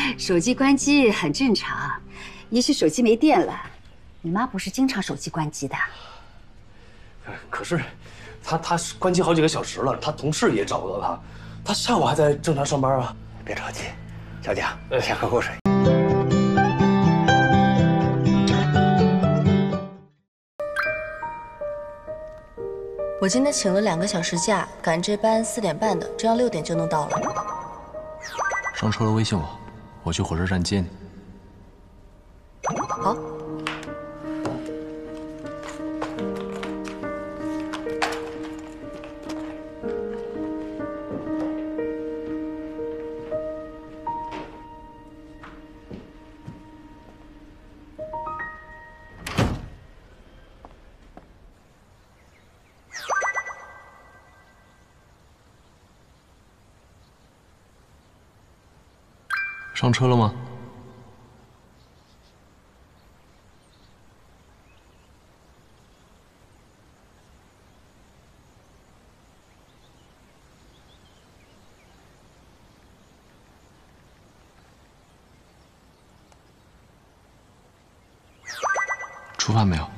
手机关机很正常，也许手机没电了。你妈不是经常手机关机的。 可是，他关机好几个小时了，他同事也找不到他，他下午还在正常上班啊。 别着急，小蒋，先喝口水。 我今天请了2个小时假，赶这班4点半的，这样6点就能到了。 上车了微信我去火车站接你。 好。 上车了吗？出发没有？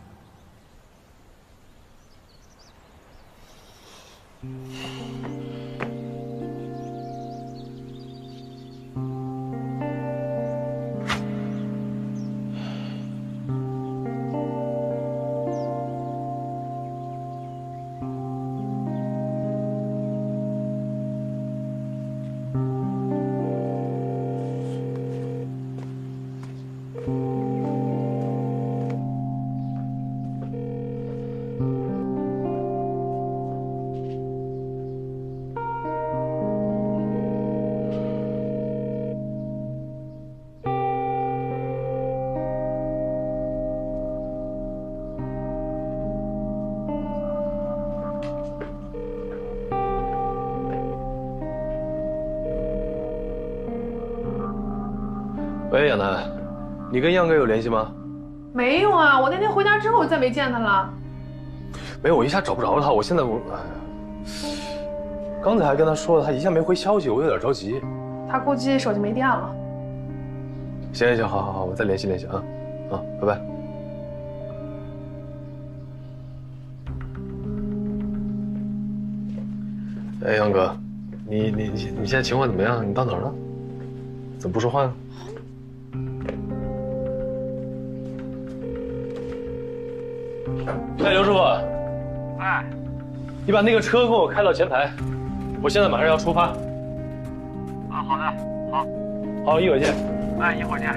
喂，亚楠，你跟样哥有联系吗？ 没有啊，我那天回家之后就再没见他了。 没有，我一下找不着他。我现在刚才还跟他说了，他一下没回消息，我有点着急。 他估计手机没电了。 行，好，我再联系联系啊，拜拜。哎，杨哥，你现在情况怎么样？你到哪儿了？怎么不说话呀？哎，刘师傅。哎，你把那个车给我开到前台，我现在马上要出发。 啊，好的，好。 好，一会儿见。 哎，一会儿见。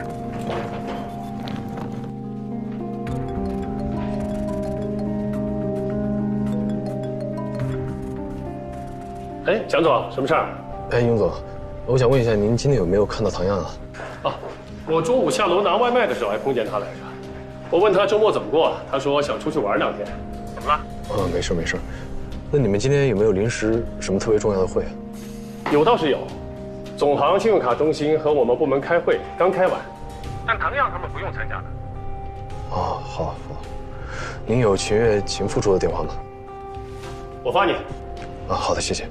哎，蒋总，什么事儿？哎，雍总，我想问一下，您今天有没有看到唐燕啊？ 啊，我中午下楼拿外卖的时候还碰见他来着。我问他周末怎么过，他说想出去玩2天。怎么了？ 没事。那你们今天有没有临时什么特别重要的会啊？ 有倒是有，总行信用卡中心和我们部门开会，刚开完。但唐漾他们不用参加的。 哦，好。您有秦越秦副处的电话吗？ 我发你。 啊，好的，谢谢。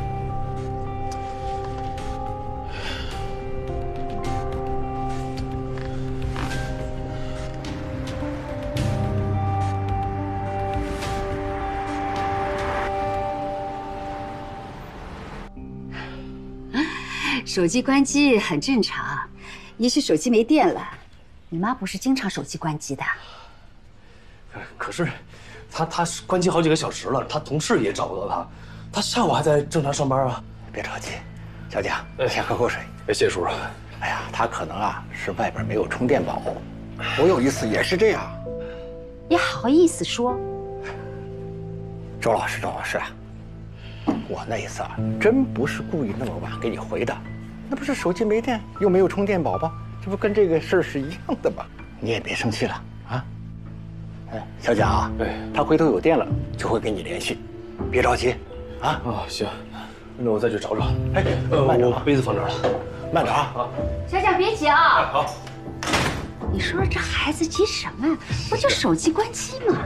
手机关机很正常，也许手机没电了。你妈不是经常手机关机的。 可是，他关机好几个小时了，他同事也找不到他，他下午还在正常上班啊。 别着急，小蒋，先喝口水。 谢谢叔叔。 哎呀，他可能是外边没有充电宝。我有一次也是这样。 也好意思说？ 周老师我那一次真不是故意那么晚给你回的，那不是手机没电又没有充电宝吗？这不跟这个事儿是一样的吗？你也别生气了啊。哎，小蒋他回头有电了就会跟你联系，别着急啊。 行，那我再去找找。 哎，慢着， 我杯子放这儿了， 慢着啊。 小蒋别急啊。好。你说这孩子急什么呀？不就手机关机吗？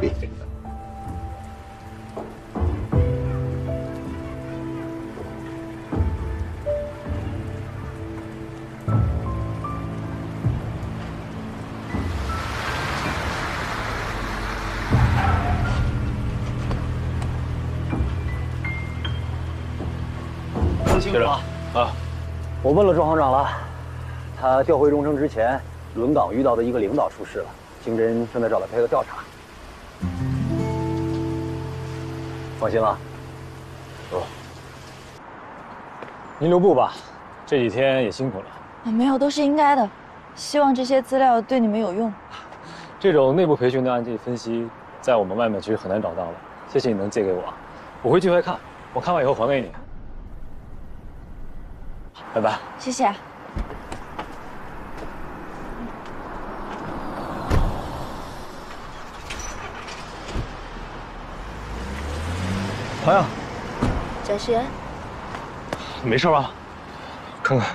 辛苦了啊！ 我问了庄行长了，他调回荣城之前，轮岗遇到的一个领导出事了，刑侦正在找他配合调查。放心了。您留步吧，这几天也辛苦了。 没有，都是应该的。希望这些资料对你们有用。 这种内部培训的案件分析，在我们外面其实很难找到了。谢谢你能借给我，我会尽快看，我看完以后还给你。拜拜。 谢谢。 朋友， 翟世言， 没事吧？看看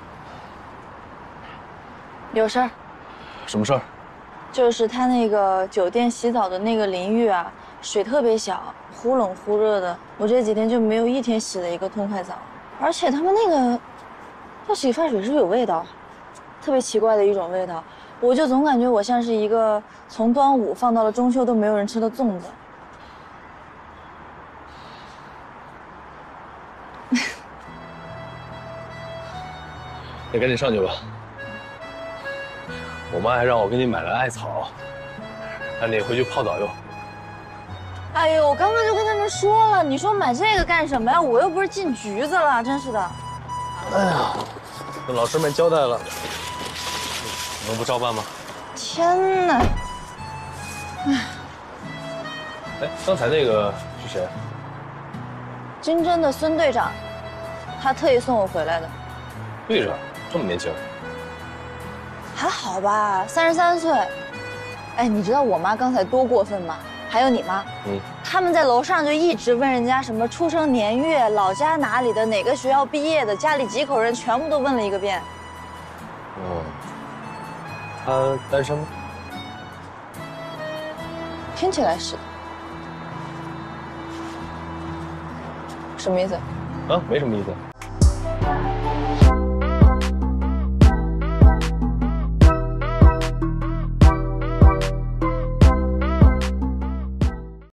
有事儿。 什么事儿？ 就是他那个酒店洗澡的那个淋浴啊，水特别小，忽冷忽热的。我这几天就没有一天洗了一个痛快澡，而且他们那个做洗发水是不是有味道？特别奇怪的一种味道，我就总感觉我像是一个从端午放到了中秋都没有人吃的粽子。 你赶紧上去吧。我妈还让我给你买了艾草，让你回去泡澡用。 哎呦，我刚刚就跟他们说了，你说买这个干什么呀？我又不是进局子了，真是的。 哎呀，跟老师们交代了，能不照办吗？ 天哪！ 哎，刚才那个是谁？ 军侦的孙队长，他特意送我回来的。 队长这么年轻？ 还好吧，33岁。哎，你知道我妈刚才多过分吗？还有你妈，他们在楼上就一直问人家什么出生年月、老家哪里的、哪个学校毕业的、家里几口人，全部都问了一个遍。 他单身吗？ 听起来是的。什么意思？ 啊，没什么意思。